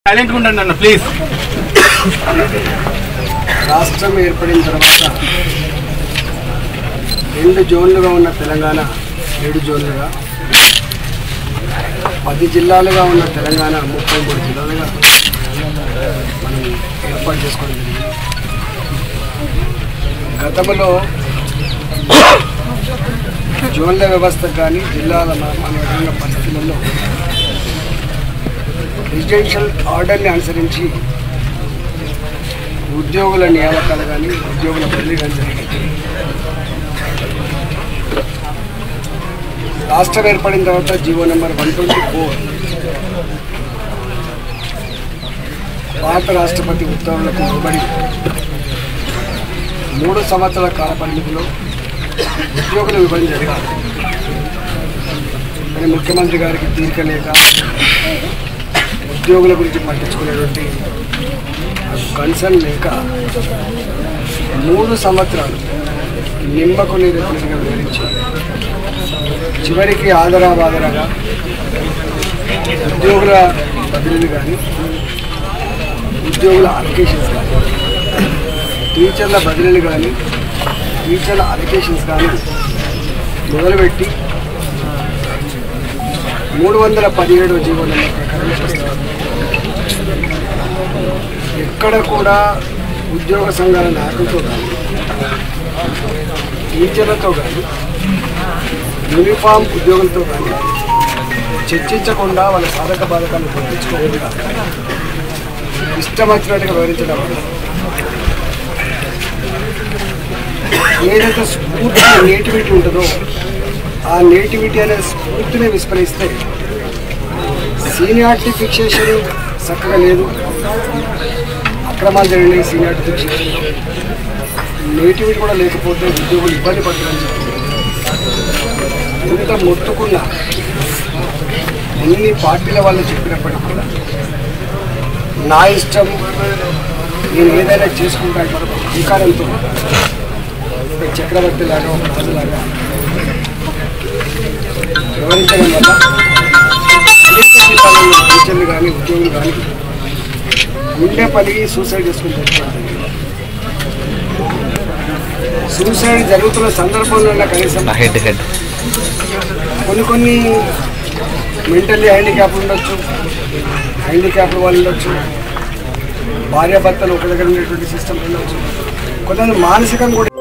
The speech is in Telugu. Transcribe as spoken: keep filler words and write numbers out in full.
సైలెంట్ గా ఉండండి అన్న ప్లీజ్. రాష్ట్రం ఏర్పడిన తర్వాత రెండు జోన్లుగా ఉన్న తెలంగాణ ఏడు జోన్లుగా, పది జిల్లాలుగా ఉన్న తెలంగాణ ముప్పై మూడు జిల్లాలుగా మనం ఏర్పాటు చేసుకోవడం జరిగింది. గతంలో జోన్ల వ్యవస్థ కానీ జిల్లాల మన విధంగా పరిస్థితులలో రెసిడెన్షియల్ ఆర్డర్ని అనుసరించి ఉద్యోగుల నియామకాలు కానీ ఉద్యోగుల బదిలీ కానీ జరిగింది. రాష్ట్రం ఏర్పడిన తర్వాత GO number one twenty four భారత రాష్ట్రపతి ఉత్తర్వులకు లోబడి మూడు సంవత్సరాల కాల పరిమితిలో ఉద్యోగుల విభజన జరగాలి. కానీ ముఖ్యమంత్రి గారికి తీరిక లేక ఉద్యోగుల గురించి పట్టించుకునేటువంటి కన్సర్న్ లేక మూడు సంవత్సరాలు నిమ్మకు నీరుగా వివరించి చివరికి ఆదరాబాదరగా ఉద్యోగుల బదిలీలు కానీ ఉద్యోగుల అలొకేషన్స్ కానీ టీచర్ల బదిలీలు కానీ టీచర్ల అలొకేషన్స్ కానీ మొదలుపెట్టి మూడు వందల పదిహేడు జీవో నెంబర్ ప్రకారం ఎక్కడ కూడా ఉద్యోగ సంఘాల నాయకులతో కానీ టీచర్లతో కానీ యూనిఫామ్ ఉద్యోగులతో కానీ చర్చించకుండా వాళ్ళ సాధక బాధకాలను పట్టించుకోకుండా ఇష్టం వచ్చినట్టుగా వివరించడం వల్ల ఏదైతే స్ఫూర్తి నేటివిటీ ఉంటుందో ఆ నేటివిటీ అనే స్ఫూర్తిని విస్మరిస్తే సీనియారిటీ ఫిక్సేషన్ చక్కగా లేదు, అక్రమాలు జరిగినాయి. సీనియారిటీ ఫిక్సేషన్ నేటివిటీ కూడా లేకపోతే ఉద్యోగులు ఇబ్బంది పడుతుందని చెప్పి ఎంత మొత్తుకున్నా ఎన్ని పార్టీల వాళ్ళు చెప్పినప్పటికీ కూడా నా ఇష్టం నేను ఏదైనా చేసుకుంటాను అధికారంతో చక్రవర్తి లాగా ఒక రాజులాగా వివరించడం వల్ల టీచర్లు కానీ ఉద్యోగులు కానీ గుండె పలిగి సూసైడ్ చేసుకుంటారు. సూసైడ్ జరుగుతున్న సందర్భంలో కనీసం కొన్ని కొన్ని మెంటల్లీ హ్యాండిక్యాప్ ఉండొచ్చు, హ్యాండిక్యాప్ వాళ్ళు ఉండొచ్చు, భార్యాభర్తలు ఒక దగ్గర ఉండేటువంటి సిస్టమ్ ఉండొచ్చు, కొంతమంది మానసికంగా కూడా